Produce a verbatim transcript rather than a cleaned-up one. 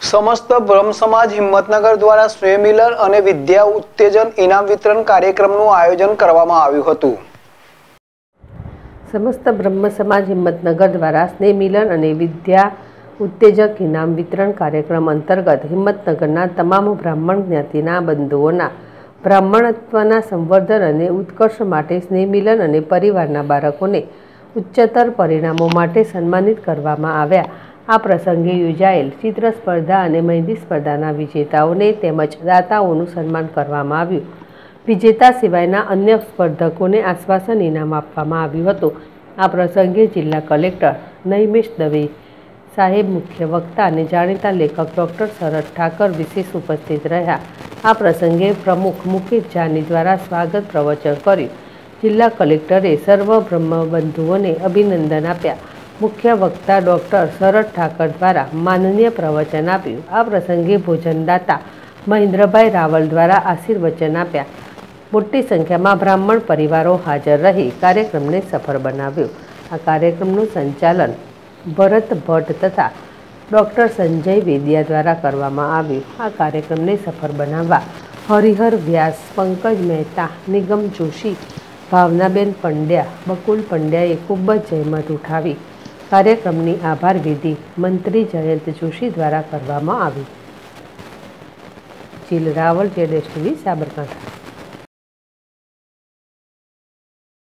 समस्त ब्रह्म समाज हिम्मतनगर द्वारा स्नेह मिलन અને વિદ્યા ઉત્તેજન ઇનામ વિતરણ કાર્યક્રમનું આયોજન કરવામાં આવ્યું હતું। समस्त ब्रह्म समाज हिम्मतनगर द्वारा स्नेह मिलन અને વિદ્યા ઉત્તેજક ઇનામ વિતરણ કાર્યક્રમ અંતર્ગત હિંમતનગરના તમામ બ્રાહ્મણ જ્ઞાતિના બંધુઓના બ્રાહ્મણત્વના સંવર્ધન અને ઉત્કર્ષ માટે સ્નેહ મિલન અને પરિવારના બાળકોને ઉચ્ચતર પરિણામો માટે સન્માનિત કરવામાં આવ્યા। આ પ્રસંગે યોજાયેલ ચિત્ર સ્પર્ધા અને મહેંદી સ્પર્ધાના વિજેતાઓને તેમજ દાતાઓનું સન્માન કરવામાં આવ્યું। વિજેતા સિવાયના અન્ય સ્પર્ધકોને આશ્વાસન ઇનામ આપવામાં આવ્યું હતું। આ પ્રસંગે જિલ્લા કલેક્ટર નૈમિષ દવે સાહેબ, મુખ્ય વક્તા અને જાણીતા લેખક ડૉક્ટર શરદ ઠાકર વિશેષ ઉપસ્થિત રહ્યા। આ પ્રસંગે પ્રમુખ મુકેશ જાની દ્વારા સ્વાગત પ્રવચન કર્યું। જિલ્લા કલેક્ટરે સર્વ બ્રહ્મબંધુઓને અભિનંદન આપ્યા। मुख्य वक्ता डॉक्टर शरद ठाकर द्वारा माननीय प्रवचन आप्યું। आ प्रसंगे भोजनदाता महेन्द्रभाई रावल द्वारा आशीर्वचन आप्या। मोटी संख्या में ब्राह्मण परिवारों हाजर रही कार्यक्रम ने सफल बनाव्यो। आ कार्यक्रमનું संचालन भरत भट्ट तथा डॉक्टर संजय वेदिया द्वारा करवामां આવ્યું। आ कार्यक्रम ने सफल बनाववा हरिहर व्यास, पंकज मेहता, निगम जोशी, भावनाबेन पंड्या, बकुल पंड्याए खूब जहमत उठावी। कार्यक्रमनी आभार विधि मंत्री जयंत जोशी द्वारा करवामां आवी। Jil Raval, Z S TV, Sabarkantha.